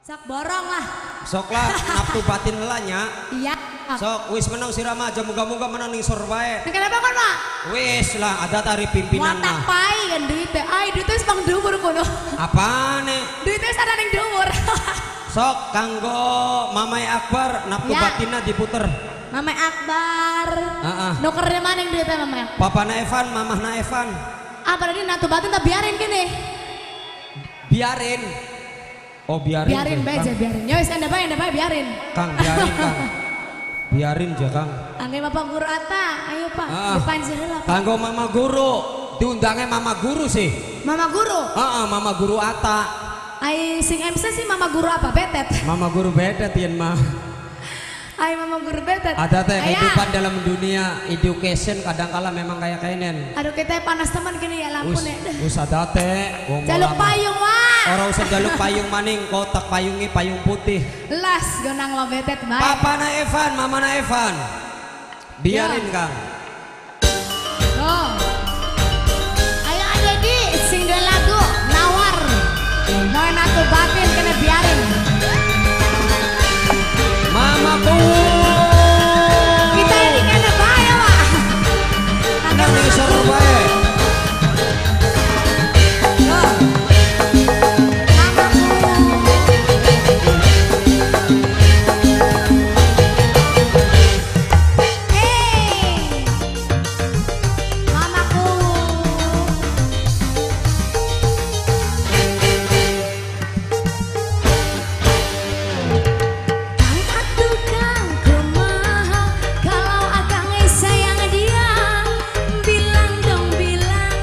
Sak borong lah. Sok lah nafsu batin lanya. Iya. Sok wis menang sirama aja moga-moga menang ning sor bae. Kenapa kon, Pak? Wis lah ada tari pimpinan Watak mah. pai kan duitnya. Ai duitnya wis pang dhuwur kono. Apane? Duitnya wis ana ning dhuwur. Sok kanggo Mamai Akbar nafsu Ya. batinna diputer. Mamai Akbar. Heeh. Nukernya maning duitnya Mamai Akbar. Papana Evan, mamahna Evan. Ah berarti natu batin tak biarin gini. Biarin. Oh biarin. Biarin Kang. beja biarin. Ya wis anda bae biarin. Kang biarin Kang. Biarin aja Kang. Angge Bapak Guru Ata, ayo Pak. Ah. Dipanjer heula. Pak. Kanggo Mama Guru. Diundangnya Mama Guru sih. Mama Guru. Heeh, Mama Guru Ata. Ai sing MC sih Mama Guru apa? Betet. Mama Guru beda tien mah. Ai Mama Guru betet. Ada teh Aya. kehidupan dalam dunia education kadang-kala memang kayak kainen. Aduh kita panas teman gini ya lampu nih. Us ada teh. wong Jaluk bola mah. payung wah. Orang usah jaluk payung maning, kotak payungnya payung putih. Las gonang lo betet baik. Papana Evan, mamana Evan. Biarin Kang. Oh. Ayo ada di sing dua lagu nawar. Mau natu batin kena biarin. Mamaku. Kita ini kena bahaya wah. Nang ning sor bae. Oh. Hey. Mamaku. Kang atuh kang kumaha kalau akang sayang dia bilang dong bilang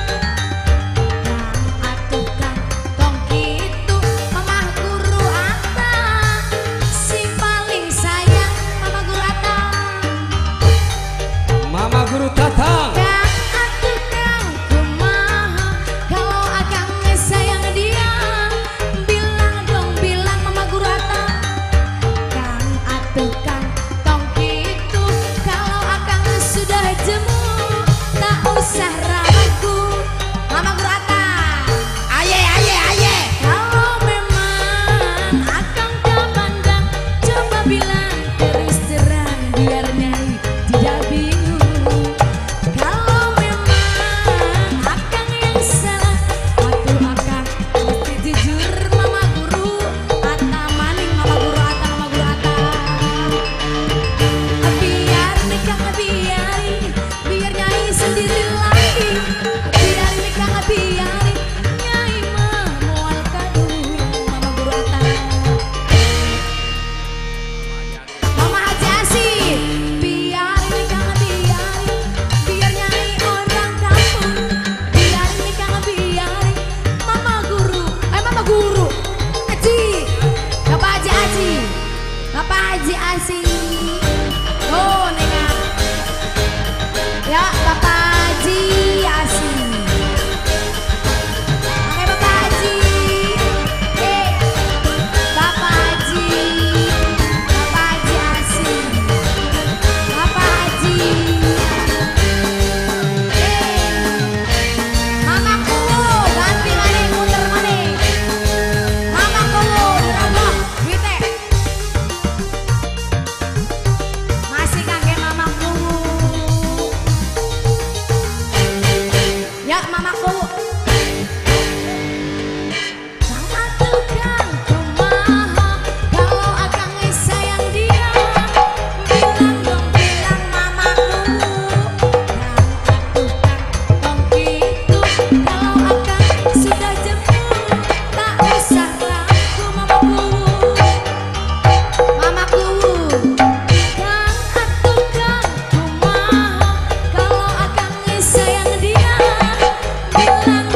Kang atuh kang tong kitu mamah guru Ata si paling sayang mama guru Ata Mama Guru datang. Kang atuh kang kumaha kalau akang sayang dia bilang dong bilang mama guru Ata Kang atuh kang tong kitu kalau akang sudah jemu tak usah ragu mama guru Ata aye kalau memang akang tak pandang coba bilang terus terang biar nyai tidak bingung kalau memang akang yang salah atuh akang mesti jujur mama guru Ata maning mama guru Ata biar nikah biar nyai sendiri lagi biar nikah biarin nyai mah moal kadu mama guru Ata Mama Haji Asih biar nikah biar nyai orang kampung biar nikah biarin mama guru Haji Bapak Haji Asih Bapak Haji Asih oh nengat ya Bapak Haji Asih oke Bapak Haji Bapak Haji Asih Bapak Haji Mamaku ganti maning muter maning Mamaku diroboh wite masih kangge mamaku ya mamaku Kang atuh kang kumaha kalau akang sayang dia bilang dong bilang mamaku Kang atuh kang tong kitu kalau akang sudah jemu tak usah ragu mamaku Kang atuh kang kumaha kalau akang sayang dia bilang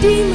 di